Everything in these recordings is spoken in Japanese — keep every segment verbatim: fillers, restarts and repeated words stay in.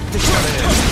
ってきたね。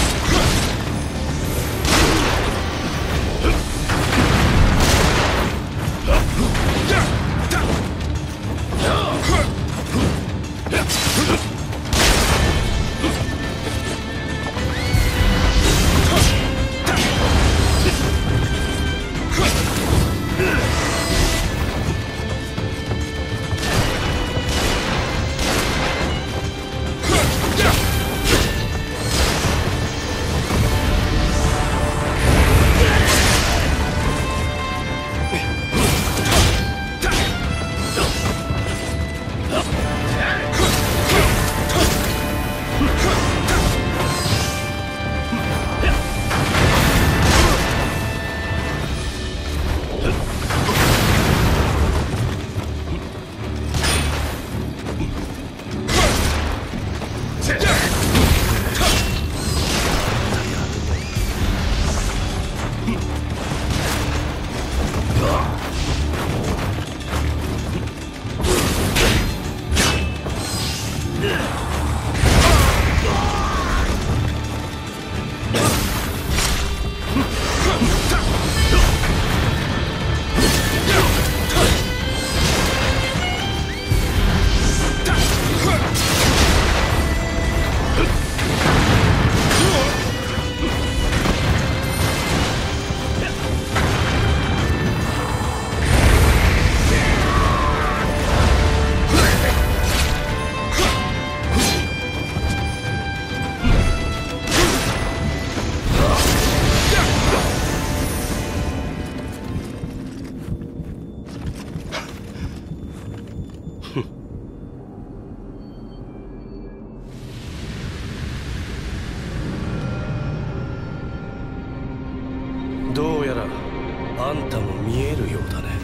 どうやらあんたも見えるようだね。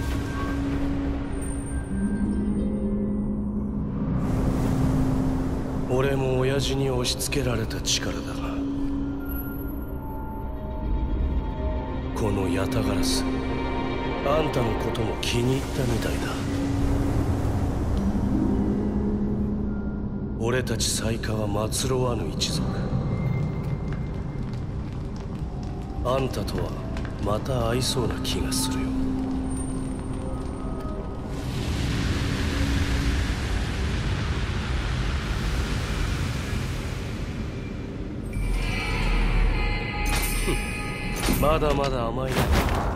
俺も親父に押し付けられた力だが、このヤタガラス、あんたのことも気に入ったみたいだ。俺たち雑賀は祀ろわぬ一族。あんたとはまた会いそうな気がするよ。まだまだ甘いな。